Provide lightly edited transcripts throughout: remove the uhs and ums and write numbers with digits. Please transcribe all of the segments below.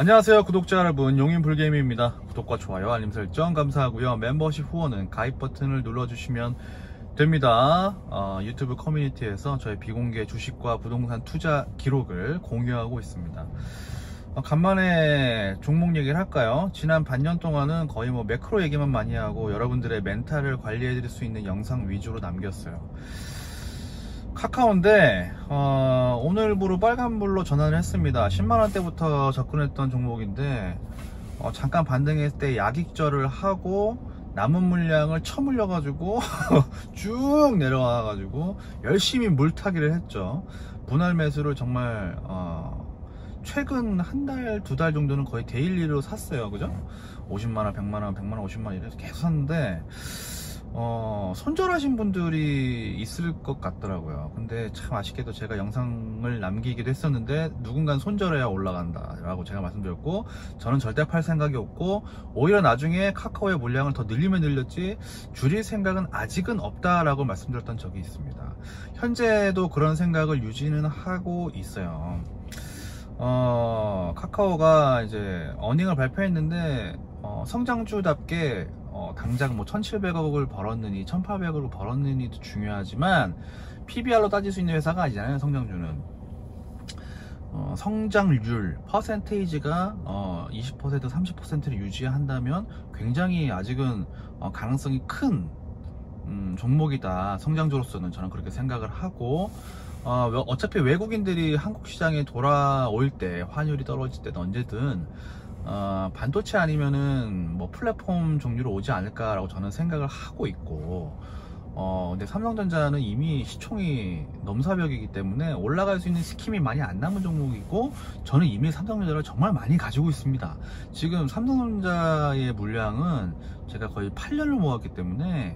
안녕하세요 구독자 여러분, 용인불개미입니다. 구독과 좋아요 알림 설정 감사하고요. 멤버십 후원은 가입 버튼을 눌러주시면 됩니다. 유튜브 커뮤니티에서 저희 비공개 주식과 부동산 투자 기록을 공유하고 있습니다. 간만에 종목 얘기를 할까요? 지난 반년 동안은 거의 매크로 얘기만 많이 하고 여러분들의 멘탈을 관리해 드릴 수 있는 영상 위주로 남겼어요. 카카오인데 오늘부로 빨간불로 전환을 했습니다. 10만원대부터 접근했던 종목인데 잠깐 반등했을 때 약익절을 하고 남은 물량을 처물려 가지고 쭉 내려와 가지고 열심히 물타기를 했죠. 분할 매수를 정말 최근 한 달, 두 달 정도는 거의 데일리로 샀어요. 그죠? 50만원, 100만원, 100만원, 50만원 이래서 계속 샀는데 손절하신 분들이 있을 것 같더라고요. 근데 참 아쉽게도 제가 영상을 남기기도 했었는데 누군가는 손절해야 올라간다 라고 제가 말씀드렸고, 저는 절대 팔 생각이 없고 오히려 나중에 카카오의 물량을 더 늘리면 늘렸지 줄일 생각은 아직은 없다 라고 말씀드렸던 적이 있습니다. 현재도 그런 생각을 유지는 하고 있어요. 카카오가 이제 어닝을 발표했는데 성장주답게 당장 1700억을 벌었느니 1800억을 벌었느니도 중요하지만 PBR로 따질 수 있는 회사가 아니잖아요. 성장주는 성장률 퍼센테이지가 20% 30%를 유지한다면 굉장히 아직은 가능성이 큰 종목이다. 성장주로서는 저는 그렇게 생각을 하고, 어차피 외국인들이 한국 시장에 돌아올 때, 환율이 떨어질 때는 언제든 반도체 아니면은 플랫폼 종류로 오지 않을까라고 저는 생각을 하고 있고, 근데 삼성전자는 이미 시총이 넘사벽이기 때문에 올라갈 수 있는 스킴이 많이 안 남은 종목이고, 저는 이미 삼성전자를 정말 많이 가지고 있습니다. 지금 삼성전자의 물량은 제가 거의 8년을 모았기 때문에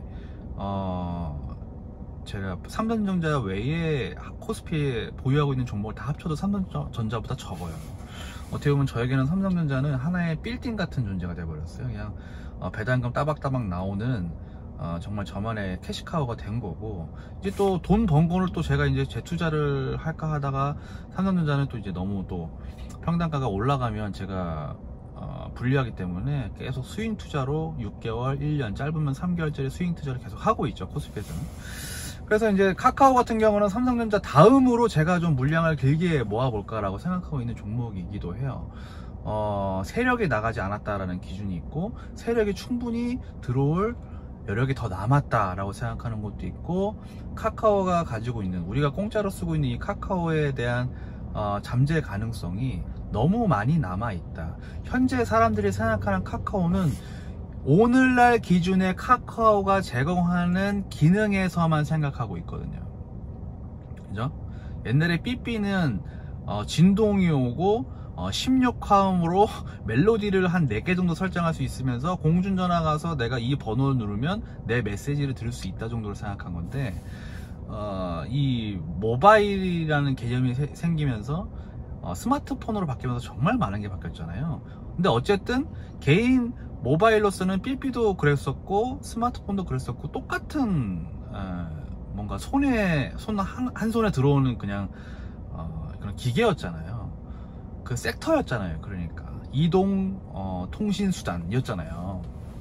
제가 삼성전자 외에 코스피에 보유하고 있는 종목을 다 합쳐도 삼성전자보다 적어요. 어떻게 보면 저에게는 삼성전자는 하나의 빌딩 같은 존재가 되어버렸어요. 그냥 배당금 따박따박 나오는 정말 저만의 캐시카우가 된 거고, 이제 또 돈 번 거를 또 제가 이제 재투자를 할까 하다가 삼성전자는 또 이제 너무 또 평단가가 올라가면 제가 불리하기 때문에 계속 스윙 투자로 6개월, 1년, 짧으면 3개월짜리 스윙 투자를 계속 하고 있죠, 코스피에서는. 그래서 이제 카카오 같은 경우는 삼성전자 다음으로 제가 좀 물량을 길게 모아볼까 라고 생각하고 있는 종목이기도 해요. 세력이 나가지 않았다라는 기준이 있고, 세력이 충분히 들어올 여력이 더 남았다 라고 생각하는 것도 있고, 카카오가 가지고 있는, 우리가 공짜로 쓰고 있는 이 카카오에 대한 잠재 가능성이 너무 많이 남아있다. 현재 사람들이 생각하는 카카오는 오늘날 기준의 카카오가 제공하는 기능에서만 생각하고 있거든요. 그죠? 옛날에 삐삐는 진동이 오고 16화음으로 멜로디를 한 4개 정도 설정할 수 있으면서 공중전화 가서 내가 이 번호를 누르면 내 메시지를 들을 수 있다 정도로 생각한 건데, 이 모바일이라는 개념이 생기면서 스마트폰으로 바뀌면서 정말 많은 게 바뀌었잖아요. 근데 어쨌든 개인 모바일로서는 삐삐도 그랬었고 스마트폰도 그랬었고 똑같은 뭔가 손 한 손에 들어오는 그냥 그런 기계였잖아요. 그 섹터였잖아요. 그러니까 이동 통신 수단이었잖아요.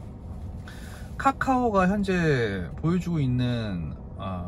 카카오가 현재 보여주고 있는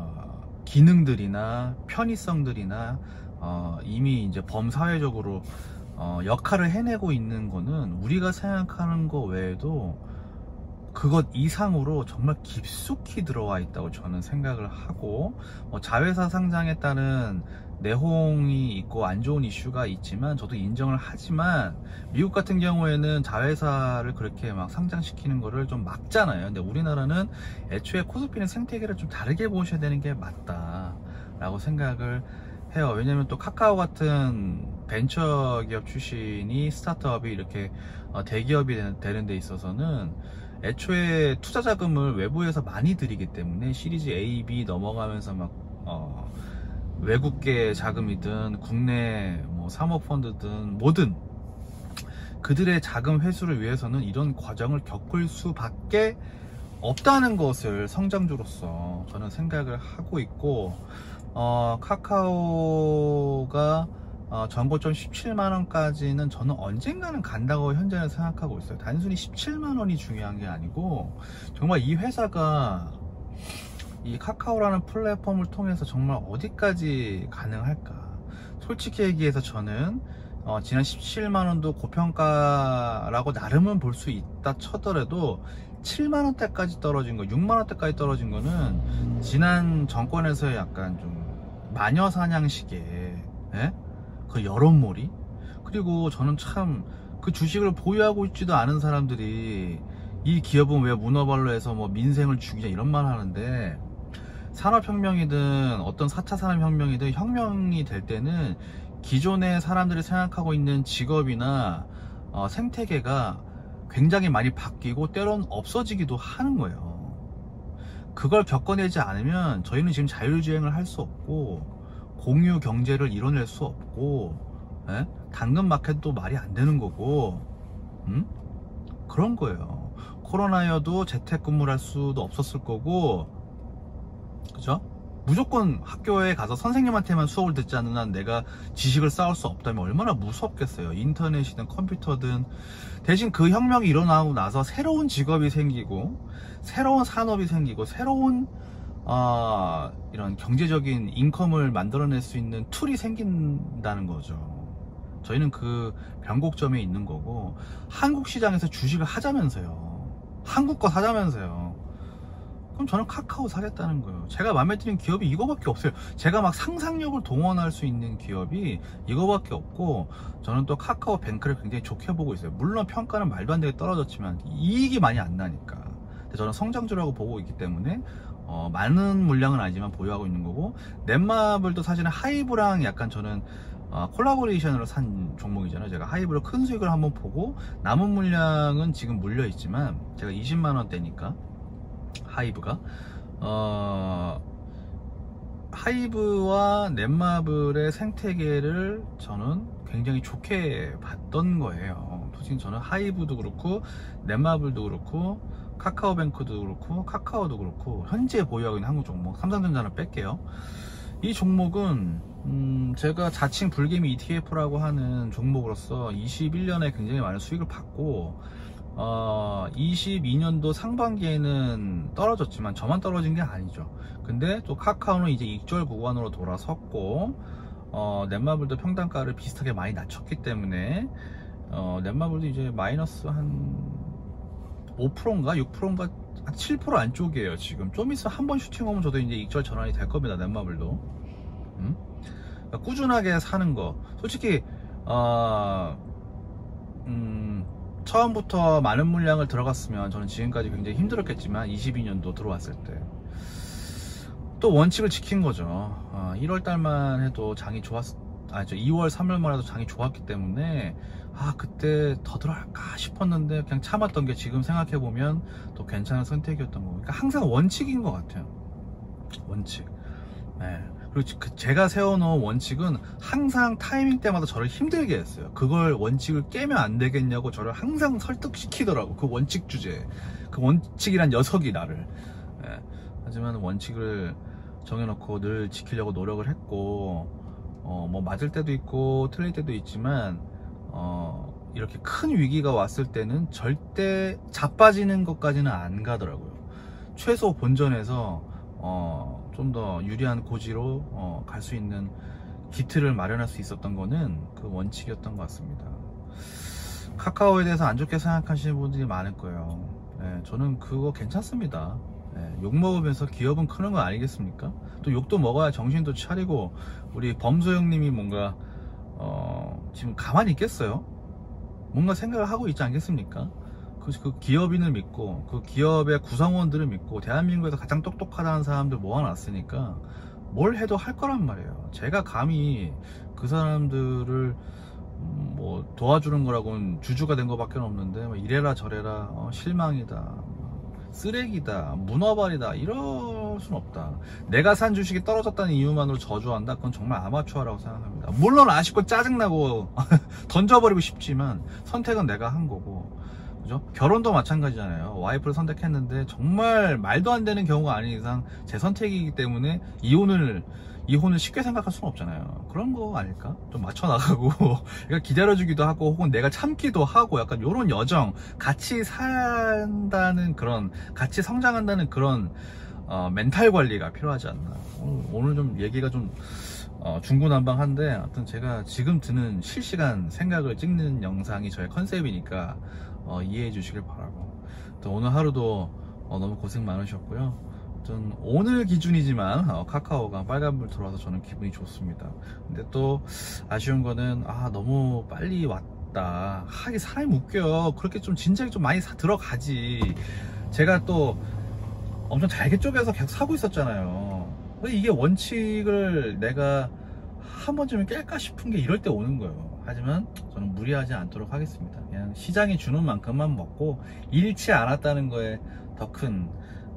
기능들이나 편의성들이나 이미 이제 범사회적으로 역할을 해내고 있는 거는 우리가 생각하는 거 외에도 그것 이상으로 정말 깊숙이 들어와 있다고 저는 생각을 하고, 자회사 상장에 따른 내홍이 있고 안 좋은 이슈가 있지만 저도 인정을 하지만, 미국 같은 경우에는 자회사를 그렇게 막 상장시키는 거를 좀 막잖아요. 근데 우리나라는 애초에 코스피는 생태계를 좀 다르게 보셔야 되는 게 맞다 라고 생각을 해요. 왜냐면 또 카카오 같은 벤처기업 출신이 스타트업이 이렇게 대기업이 되는 데 있어서는 애초에 투자 자금을 외부에서 많이 들이기 때문에 시리즈 A, B 넘어가면서 막 외국계 자금이든 국내 사모펀드든 뭐든 그들의 자금 회수를 위해서는 이런 과정을 겪을 수밖에 없다는 것을 성장주로서 저는 생각을 하고 있고, 카카오가 전고점 17만원까지는 저는 언젠가는 간다고 현재는 생각하고 있어요. 단순히 17만원이 중요한 게 아니고 정말 이 회사가 이 카카오라는 플랫폼을 통해서 정말 어디까지 가능할까. 솔직히 얘기해서 저는 지난 17만원도 고평가라고 나름은 볼 수 있다 쳐더라도 7만원대까지 떨어진 거, 6만원대까지 떨어진 거는 지난 정권에서 약간 좀 마녀사냥식의 그 여론몰이. 그리고 저는 참 그 주식을 보유하고 있지도 않은 사람들이 이 기업은 왜 문어발로 해서 뭐 민생을 죽이냐 이런 말 하는데, 산업혁명이든 어떤 4차 산업혁명이든 혁명이 될 때는 기존의 사람들이 생각하고 있는 직업이나 생태계가 굉장히 많이 바뀌고 때론 없어지기도 하는 거예요. 그걸 겪어내지 않으면 저희는 지금 자율주행을 할 수 없고 공유 경제를 이뤄낼 수 없고 당근마켓도 말이 안 되는 거고 그런 거예요. 코로나여도 재택근무를 할 수도 없었을 거고, 그죠? 무조건 학교에 가서 선생님한테만 수업을 듣지 않는 한 내가 지식을 쌓을 수 없다면 얼마나 무섭겠어요. 인터넷이든 컴퓨터든. 대신 그 혁명이 일어나고 나서 새로운 직업이 생기고 새로운 산업이 생기고 새로운 이런 경제적인 인컴을 만들어낼 수 있는 툴이 생긴다는 거죠. 저희는 그 변곡점에 있는 거고, 한국 시장에서 주식을 하자면서요, 한국 거 사자면서요, 그럼 저는 카카오 사겠다는 거예요. 제가 마음에 드는 기업이 이거밖에 없어요. 제가 막 상상력을 동원할 수 있는 기업이 이거밖에 없고, 저는 또 카카오뱅크를 굉장히 좋게 보고 있어요. 물론 평가는 말도 안 되게 떨어졌지만 이익이 많이 안 나니까. 근데 저는 성장주라고 보고 있기 때문에 많은 물량은 아니지만 보유하고 있는 거고, 넷마블도 사실은 하이브랑 약간 저는 콜라보레이션으로 산 종목이잖아요. 제가 하이브로 큰 수익을 한번 보고 남은 물량은 지금 물려 있지만, 제가 20만원대니까 하이브가 하이브와 넷마블의 생태계를 저는 굉장히 좋게 봤던 거예요. 솔직히 저는 하이브도 그렇고 넷마블도 그렇고 카카오뱅크도 그렇고 카카오도 그렇고 현재 보유하고 있는 한국 종목 삼성전자는 뺄게요. 이 종목은 제가 자칭 불개미 ETF라고 하는 종목으로서 21년에 굉장히 많은 수익을 받고 22년도 상반기에는 떨어졌지만 저만 떨어진 게 아니죠. 근데 또 카카오는 이제 익절 구간으로 돌아섰고 넷마블도 평단가를 비슷하게 많이 낮췄기 때문에 넷마블도 이제 마이너스 한 5%인가 6%인가 7% 안쪽이에요. 지금 좀 있으면 한번 슈팅 오면 저도 이제 익절 전환이 될 겁니다. 넷마블도. 그러니까 꾸준하게 사는 거. 솔직히 처음부터 많은 물량을 들어갔으면 저는 지금까지 굉장히 힘들었겠지만, 22년도 들어왔을 때 또 원칙을 지킨 거죠. 1월달만 해도 장이 2월 3월만 해도 장이 좋았기 때문에 그때 더 들어갈까 싶었는데 그냥 참았던 게 지금 생각해보면 또 괜찮은 선택이었던 거고. 그러니까 항상 원칙인 것 같아요. 원칙. 그리고 제가 세워놓은 원칙은 항상 타이밍 때마다 저를 힘들게 했어요. 그걸 원칙을 깨면 안 되겠냐고 저를 항상 설득시키더라고. 그 원칙 주제, 그 원칙이란 녀석이 나를. 하지만 원칙을 정해놓고 늘 지키려고 노력을 했고, 뭐 맞을 때도 있고 틀릴 때도 있지만 이렇게 큰 위기가 왔을 때는 절대 자빠지는 것까지는 안 가더라고요. 최소 본전에서 좀 더 유리한 고지로 갈 수 있는 기틀을 마련할 수 있었던 거는 그 원칙이었던 것 같습니다. 카카오에 대해서 안 좋게 생각하시는 분들이 많을 거예요. 저는 그거 괜찮습니다. 욕 먹으면서 기업은 크는 거 아니겠습니까? 또 욕도 먹어야 정신도 차리고. 우리 범소 형님이 뭔가 지금 가만히 있겠어요? 뭔가 생각을 하고 있지 않겠습니까? 그 기업인을 믿고 그 기업의 구성원들을 믿고 대한민국에서 가장 똑똑하다는 사람들 모아놨으니까 뭘 해도 할 거란 말이에요. 제가 감히 그 사람들을 뭐 도와주는 거라고는 주주가 된 거밖에 없는데 이래라 저래라 실망이다, 쓰레기다, 문어발이다 이럴 순 없다. 내가 산 주식이 떨어졌다는 이유만으로 저주한다? 그건 정말 아마추어라고 생각합니다. 물론 아쉽고 짜증나고 던져버리고 싶지만 선택은 내가 한 거고, 그죠? 결혼도 마찬가지잖아요. 와이프를 선택했는데 정말 말도 안 되는 경우가 아닌 이상 제 선택이기 때문에 이혼을 이혼을 쉽게 생각할 수는 없잖아요. 그런 거 아닐까? 좀 맞춰나가고 그러니까 기다려주기도 하고 혹은 내가 참기도 하고 약간 요런 여정, 같이 산다는 그런, 같이 성장한다는 그런 멘탈 관리가 필요하지 않나. 오늘 좀 얘기가 좀 중구난방한데, 아무튼 제가 지금 드는 실시간 생각을 찍는 영상이 저의 컨셉이니까 이해해 주시길 바라고, 또 오늘 하루도 너무 고생 많으셨고요. 아무튼 오늘 기준이지만 카카오가 빨간불 들어와서 저는 기분이 좋습니다. 근데 또 아쉬운 거는 너무 빨리 왔다. 하긴 사람이 웃겨. 그렇게 좀 진작에 좀 많이 들어가지. 제가 또 엄청 잘게 쪼개서 계속 사고 있었잖아요. 이게 원칙을 내가 한 번쯤은 깰까 싶은 게 이럴 때 오는 거예요. 하지만 저는 무리하지 않도록 하겠습니다. 그냥 시장이 주는 만큼만 먹고 잃지 않았다는 거에 더 큰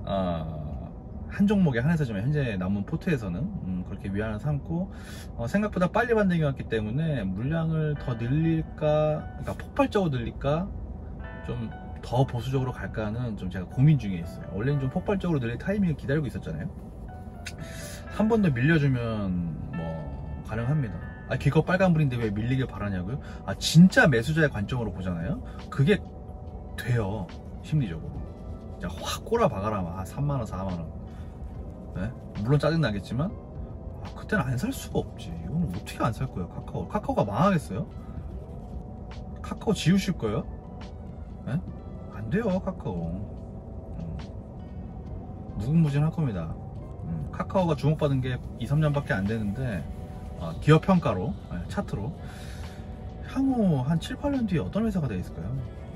한 종목에 한해서지만 현재 남은 포트에서는 그렇게 위안을 삼고, 생각보다 빨리 반등이 왔기 때문에 물량을 더 늘릴까, 그러니까 폭발적으로 늘릴까, 좀 더 보수적으로 갈까는 좀 제가 고민 중에 있어요. 원래는 좀 폭발적으로 늘릴 타이밍을 기다리고 있었잖아요. 한 번 더 밀려주면 뭐 가능합니다. 기껏 빨간불인데 왜 밀리길 바라냐고요? 진짜 매수자의 관점으로 보잖아요. 그게 돼요. 심리적으로 그냥 확 꼬라박아라. 3만원 4만원. 네? 물론 짜증나겠지만 그때는 안 살 수가 없지. 이거는 어떻게 안 살 거예요. 카카오가 망하겠어요? 카카오 지우실 거예요? 네? 안 돼요. 카카오 무궁무진할 겁니다. 카카오가 주목받은 게 2, 3년밖에 안 되는데 기업 평가로, 차트로 향후 한 7, 8년 뒤에 어떤 회사가 되어 있을까요?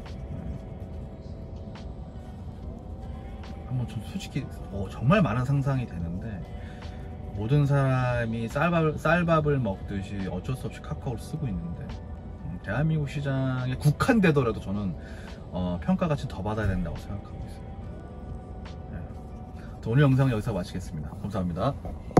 한번 좀 솔직히 정말 많은 상상이 되는데, 모든 사람이 쌀밥을 먹듯이 어쩔 수 없이 카카오를 쓰고 있는데, 대한민국 시장에 국한되더라도 저는 평가 가치는 더 받아야 된다고 생각하고 있어요. 오늘 영상 여기서 마치겠습니다. 감사합니다.